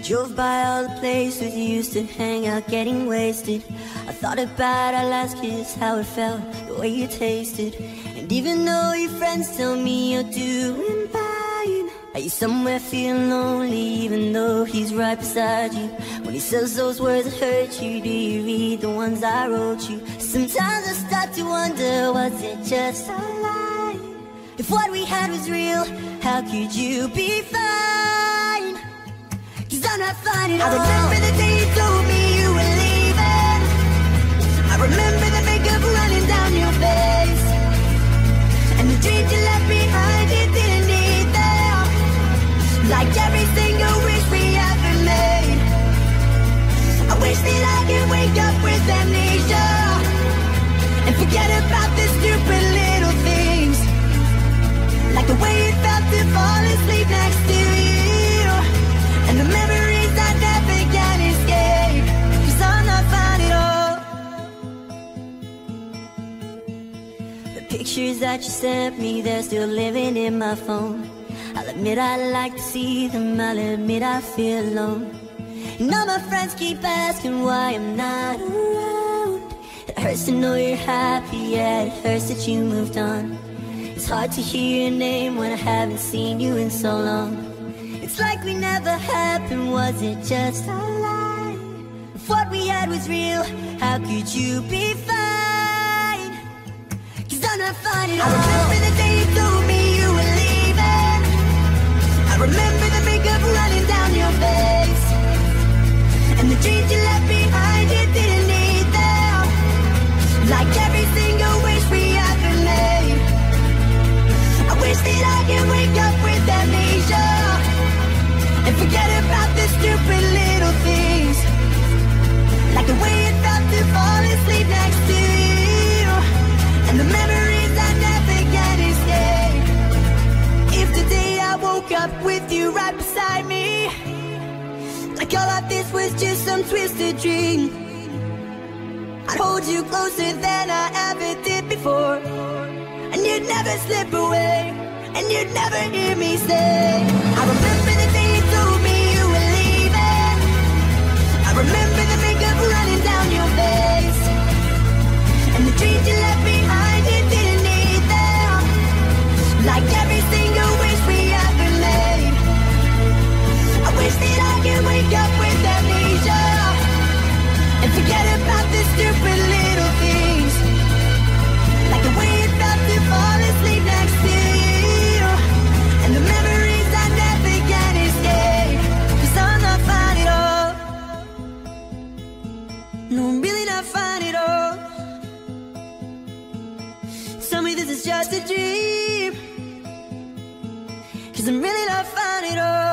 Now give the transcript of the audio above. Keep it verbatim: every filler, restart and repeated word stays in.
Drove by all the places you used to hang out getting wasted. I thought about our last kiss, how it felt, the way you tasted. And even though your friends tell me you're doing fine, are you somewhere feeling lonely even though he's right beside you? When he says those words that hurt you, do you read the ones I wrote you? Sometimes I start to wonder, was it just a lie? If what we had was real, how could you be fine? Cause I'm not fine at all. I remember the day you told me you were leaving. I remember the makeup running down your face, and the dreams you left behind you didn't need them. Like every single wish we ever made. I wish that I could wake up with amnesia and forget about the stupid little things. Like the way it felt to fall asleep next to you, and the memories I never can escape. Cause I'm not fine at all. The pictures that you sent me, they're still living in my phone. I'll admit I like to see them, I'll admit I feel alone. And all my friends keep asking why I'm not around. It hurts to know you're happy, yeah, it hurts that you moved on. It's hard to hear your name when I haven't seen you in so long. It's like we never happened, was it just a lie? If what we had was real, how could you be fine? Cause I'm not fine at all. I remember the day you told me you were leaving. I remember the makeup running down your face, and the dreams you left behind you didn't need them. Like every single wish we ever made. I wish that I could wake up with amnesia and forget about the stupid little things. Like the way it felt to fall asleep next to you, and the memories I never can escape. If today I woke up with you right beside me, like all of this was just some twisted dream, I'd hold you closer than I ever did before, and you'd never slip away, and you'd never hear me say, I remember the day you told me you were leaving. I remember the makeup running down your face, and the dreams you left behind you didn't need them. Like every single wish we ever made. I wish that I could wake up with amnesia and forget about the stupid little things. Like the way it felt to fall asleep next to you, and the memories I never can escape. Cause I'm not fine at all. No, I'm really not fine at all. Tell me this is just a dream, cause I'm really not fine at all.